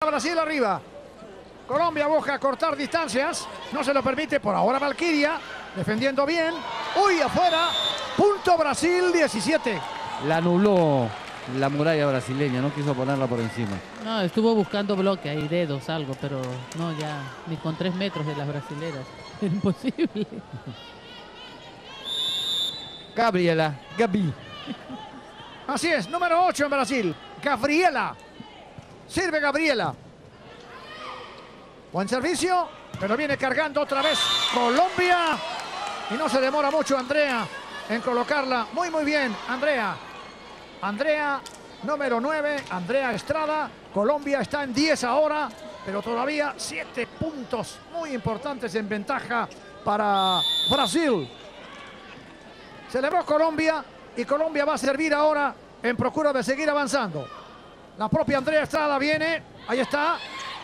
Brasil arriba. Colombia busca cortar distancias. No se lo permite por ahora Valkyria. Defendiendo bien. Uy, afuera. Punto Brasil 17. La anuló la muralla brasileña, no quiso ponerla por encima. No, estuvo buscando bloque ahí, dedos, algo, pero no, ya ni con 3 metros de las brasileras. Es imposible. Gabriela, Gabi. Así es, número 8 en Brasil. Gabriela. Sirve Gabriela. Buen servicio, pero viene cargando otra vez Colombia. Y no se demora mucho Andrea en colocarla. Muy, muy bien, Andrea. Andrea, número 9, Andrea Estrada. Colombia está en 10 ahora, pero todavía 7 puntos muy importantes en ventaja para Brasil. Celebró Colombia y Colombia va a servir ahora en procura de seguir avanzando. La propia Andrea Estrada viene, ahí está.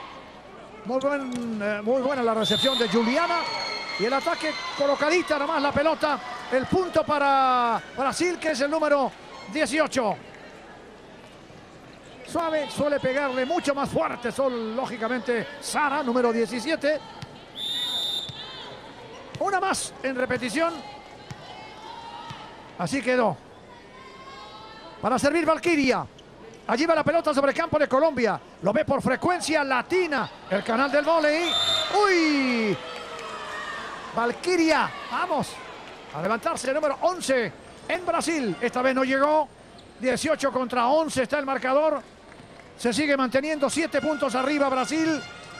Muy buena la recepción de Juliana. Y el ataque colocadita nomás la pelota. El punto para Brasil, que es el número 18. Suave, suele pegarle mucho más fuerte. Lógicamente, Sara, número 17. Una más en repetición. Así quedó. Para servir Valkyria. Allí va la pelota sobre el campo de Colombia. Lo ve por frecuencia latina. El canal del vóley. ¡Uy! Valkyria. Vamos a levantarse el número 11 en Brasil. Esta vez no llegó. 18 contra 11 está el marcador. Se sigue manteniendo 7 puntos arriba Brasil.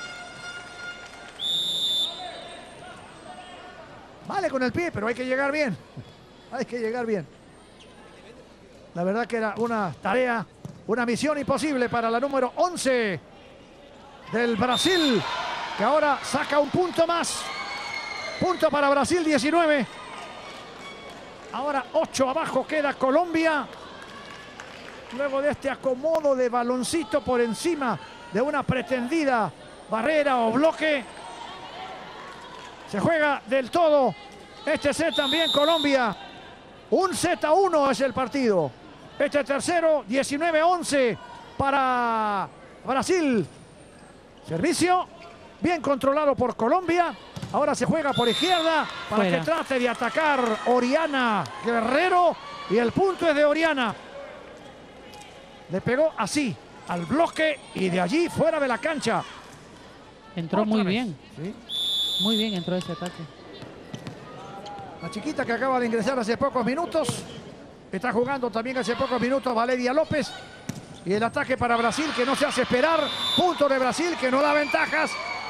Vale con el pie, pero hay que llegar bien. Hay que llegar bien. La verdad que era una tarea, una misión imposible para la número 11 del Brasil, que ahora saca un punto más. Punto para Brasil, 19. Ahora 8 abajo queda Colombia. Luego de este acomodo de baloncito por encima de una pretendida barrera o bloque. Se juega del todo este set también Colombia. Un set a 1 es el partido. Este tercero, 19-11 para Brasil. Servicio bien controlado por Colombia. Ahora se juega por izquierda para que trate de atacar Oriana Guerrero. Y el punto es de Oriana. Le pegó así al bloque y de allí fuera de la cancha. Entró muy bien. ¿Sí? Muy bien entró ese ataque. La chiquita que acaba de ingresar hace pocos minutos. Está jugando también hace pocos minutos Valeria López. Y el ataque para Brasil que no se hace esperar. Punto de Brasil que no da ventajas.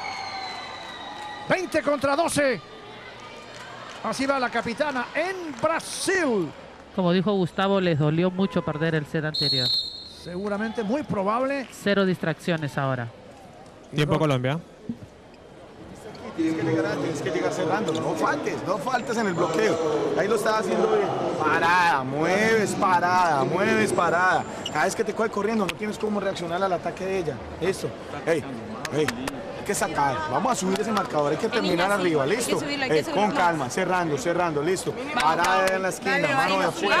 20 contra 12. Así va la capitana en Brasil. Como dijo Gustavo, les dolió mucho perder el set anterior. Seguramente muy probable. 0 distracciones ahora. Tiempo Colombia. Tienes que llegar cerrando, no faltes en el bloqueo. Ahí lo estás haciendo bien. Parada, mueves, parada. Cada vez que te coge corriendo no tienes cómo reaccionar al ataque de ella. Eso. Hey, hay que sacar. Vamos a subir ese marcador, hay que terminar arriba, listo. Con calma, cerrando, listo. Parada en la esquina, mano de afuera.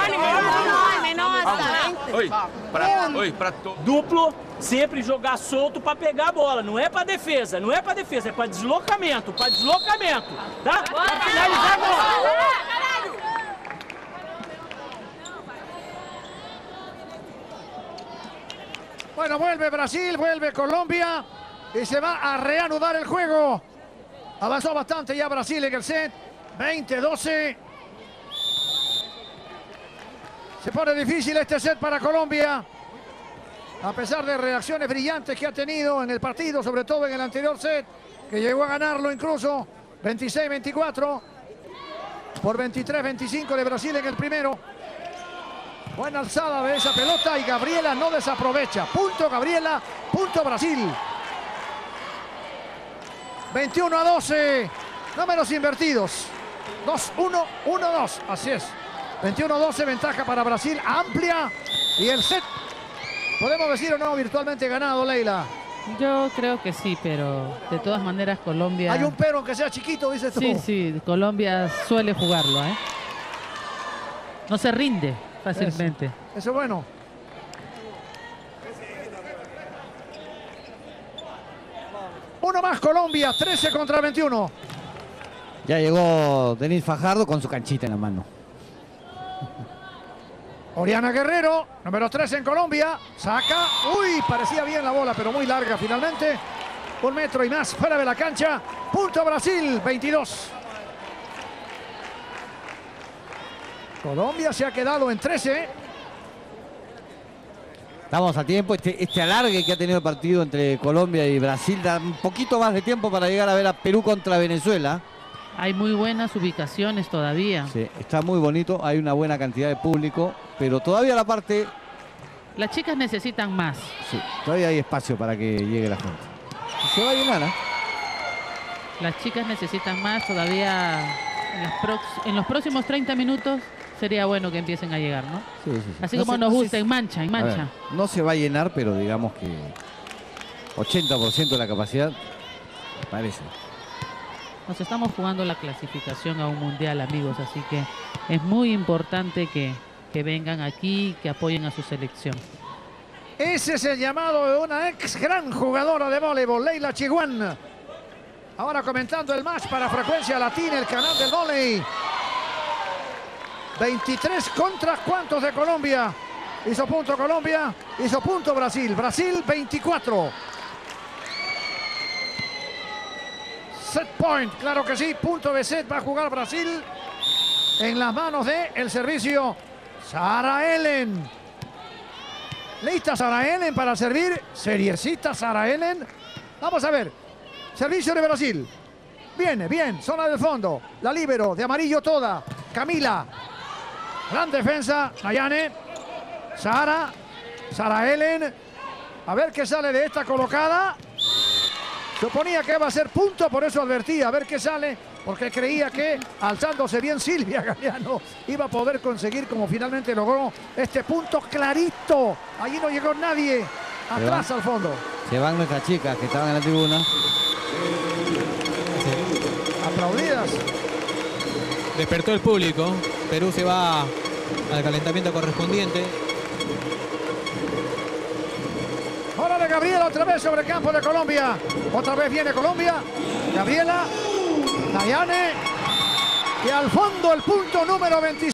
Duplo, sempre jogar solto para pegar a bola, não é para defesa, é para deslocamento, tá? Para finalizar a bola. Bueno, vuelve Brasil, vuelve Colombia y se va a reanudar el juego. Avanzó bastante ya Brasil en el set, 20-12. Se pone difícil este set para Colombia. A pesar de reacciones brillantes que ha tenido en el partido, sobre todo en el anterior set, que llegó a ganarlo incluso 26-24 por 23-25 de Brasil en el primero. Buena alzada de esa pelota y Gabriela no desaprovecha. Punto Gabriela, punto Brasil. 21-12, números invertidos. 2-1, 1-2, así es. 21-12, ventaja para Brasil, amplia. Y el set, podemos decir o no, virtualmente ganado, Leila. Yo creo que sí, pero de todas maneras Colombia... Hay un pero aunque sea chiquito, dices tú. Sí, Colombia suele jugarlo, ¿eh? No se rinde fácilmente. Eso es bueno. Uno más Colombia, 13 contra 21. Ya llegó Denis Fajardo con su canchita en la mano. Oriana Guerrero, número 3 en Colombia. Saca. Uy, parecía bien la bola, pero muy larga finalmente. 1 metro y más fuera de la cancha. Punto Brasil, 22. Colombia se ha quedado en 13. Estamos a tiempo. Este alargue que ha tenido el partido entre Colombia y Brasil da un poquito más de tiempo para llegar a ver a Perú contra Venezuela. Hay muy buenas ubicaciones todavía. Sí, está muy bonito. Hay una buena cantidad de público, pero todavía la parte... Las chicas necesitan más. Sí, todavía hay espacio para que llegue la gente. Y se va a llenar, ¿eh? Las chicas necesitan más todavía. En los próximos 30 minutos sería bueno que empiecen a llegar, ¿no? Sí, sí, sí. Así No como sé- nos no sé gusta, si- en mancha, en A ver, mancha. no se va a llenar, pero digamos que 80% de la capacidad, parece. Nos estamos jugando la clasificación a un mundial, amigos, así que es muy importante que vengan aquí, que apoyen a su selección. Ese es el llamado de una ex gran jugadora de voleibol, Leila Chiguán. Ahora comentando el match para Frecuencia Latina, el canal del vóley. 23 contra ¿cuántos de Colombia? Hizo punto Colombia, hizo punto Brasil. Brasil 24. Set point, claro que sí, punto de set va a jugar Brasil en las manos de el servicio Sara Ellen. Lista Sara Ellen para servir, seriecita Sara Ellen. Vamos a ver, servicio de Brasil. Viene, bien, zona del fondo, la líbero de amarillo toda, Camila. Gran defensa, Nayane, Sara Ellen. A ver qué sale de esta colocada. Suponía que iba a ser punto, por eso advertía, a ver qué sale, porque creía que alzándose bien Silvia Galeano iba a poder conseguir, como finalmente logró, este punto clarito. Allí no llegó nadie, atrás al fondo. Se van nuestras chicas que estaban en la tribuna. Aplaudidas. Despertó el público. Perú se va al calentamiento correspondiente. Ahora de Gabriela otra vez sobre el campo de Colombia. Otra vez viene Colombia. Gabriela, Nayane. Y al fondo el punto número 26.